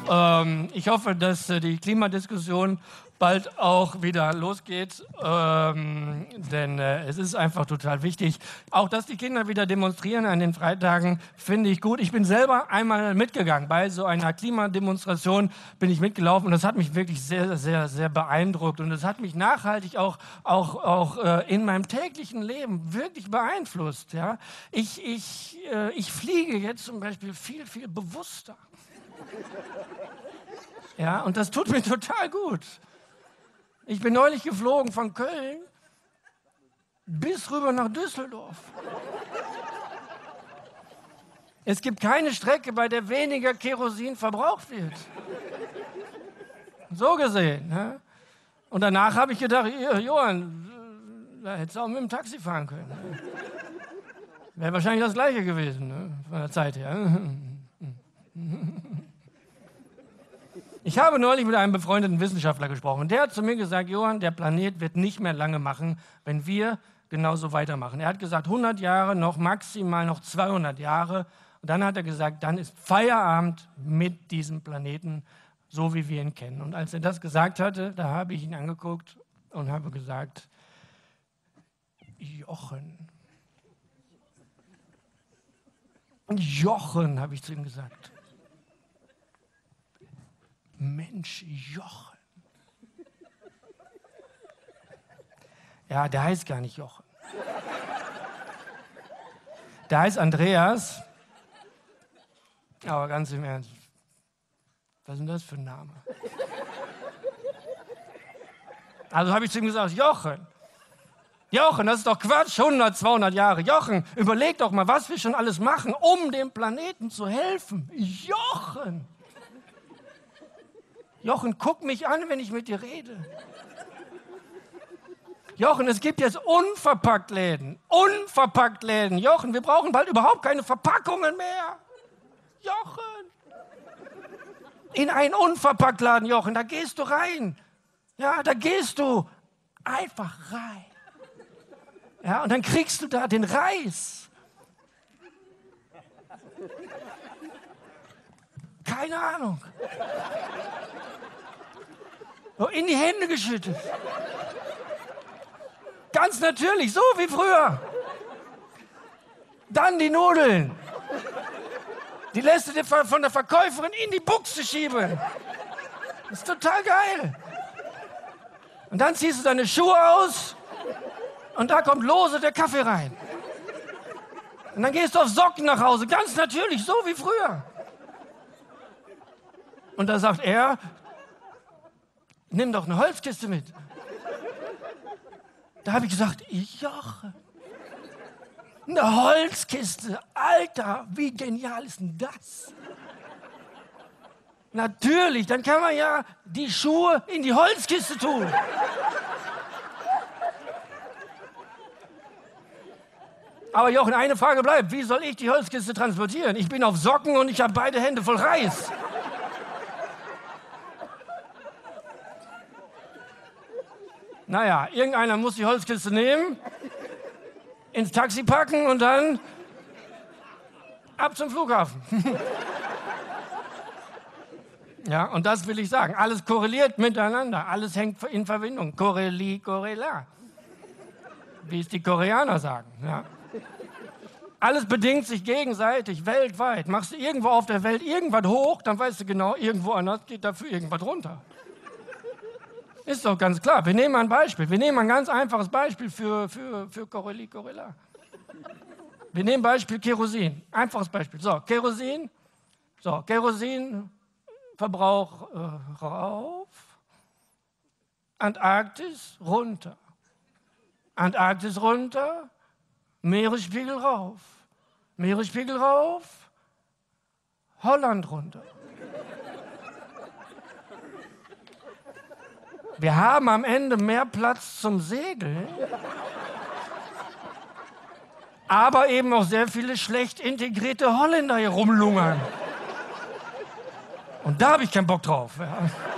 Ich hoffe, dass die Klimadiskussion bald auch wieder losgeht, denn es ist einfach total wichtig. Auch, dass die Kinder wieder demonstrieren an den Freitagen, finde ich gut. Ich bin selber einmal mitgegangen. Bei so einer Klimademonstration bin ich mitgelaufen und das hat mich wirklich sehr, sehr, sehr beeindruckt. Und das hat mich nachhaltig auch in meinem täglichen Leben wirklich beeinflusst. Ja? Ich fliege jetzt zum Beispiel viel, viel bewusster. Ja, und das tut mir total gut. Ich bin neulich geflogen von Köln bis rüber nach Düsseldorf. Es gibt keine Strecke, bei der weniger Kerosin verbraucht wird. So gesehen. Ne? Und danach habe ich gedacht, Johann, da hättest du auch mit dem Taxi fahren können. Wäre wahrscheinlich das Gleiche gewesen, ne? Von der Zeit her. Ich habe neulich mit einem befreundeten Wissenschaftler gesprochen. Der hat zu mir gesagt, Johann, der Planet wird nicht mehr lange machen, wenn wir genauso weitermachen. Er hat gesagt, 100 Jahre, noch maximal noch 200 Jahre. Und dann hat er gesagt, dann ist Feierabend mit diesem Planeten, so wie wir ihn kennen. Und als er das gesagt hatte, da habe ich ihn angeguckt und habe gesagt, Jochen, habe ich zu ihm gesagt. Mensch, Jochen. Ja, der heißt gar nicht Jochen. Der heißt Andreas. Aber ganz im Ernst, was ist denn das für ein Name? Also habe ich zu ihm gesagt, Jochen, das ist doch Quatsch, 100, 200 Jahre. Jochen, überleg doch mal, was wir schon alles machen, um dem Planeten zu helfen. Jochen, guck mich an, wenn ich mit dir rede. Jochen, es gibt jetzt Unverpacktläden. Jochen, wir brauchen bald überhaupt keine Verpackungen mehr. Jochen. In einen Unverpacktladen, Jochen, da gehst du rein. Ja, da gehst du einfach rein. Ja, und dann kriegst du da den Reis. Keine Ahnung. In die Hände geschüttet. Ganz natürlich, so wie früher. Dann die Nudeln. Die lässt du dir von der Verkäuferin in die Buchse schieben. Das ist total geil. Und dann ziehst du deine Schuhe aus und da kommt lose der Kaffee rein. Und dann gehst du auf Socken nach Hause, ganz natürlich, so wie früher. Und da sagt er, nimm doch eine Holzkiste mit. Da habe ich gesagt, Jochen, eine Holzkiste, Alter, wie genial ist denn das? Natürlich, dann kann man ja die Schuhe in die Holzkiste tun. Aber Jochen, eine Frage bleibt, wie soll ich die Holzkiste transportieren? Ich bin auf Socken und ich habe beide Hände voll Reis. Naja, irgendeiner muss die Holzkiste nehmen, ins Taxi packen und dann ab zum Flughafen. Ja, und das will ich sagen. Alles korreliert miteinander, alles hängt in Verbindung. Correla, wie es die Koreaner sagen. Ja. Alles bedingt sich gegenseitig, weltweit. Machst du irgendwo auf der Welt irgendwas hoch, dann weißt du genau, irgendwo anders geht dafür irgendwas runter. Ist doch ganz klar. Wir nehmen mal ein Beispiel. Wir nehmen ein ganz einfaches Beispiel für Correla. Wir nehmen Beispiel Kerosin. Einfaches Beispiel. So, Kerosinverbrauch rauf. Antarktis runter. Antarktis runter. Meeresspiegel rauf. Meeresspiegel rauf. Holland runter. Wir haben am Ende mehr Platz zum Segeln, aber eben auch sehr viele schlecht integrierte Holländer hier rumlungern. Und da habe ich keinen Bock drauf. Ja.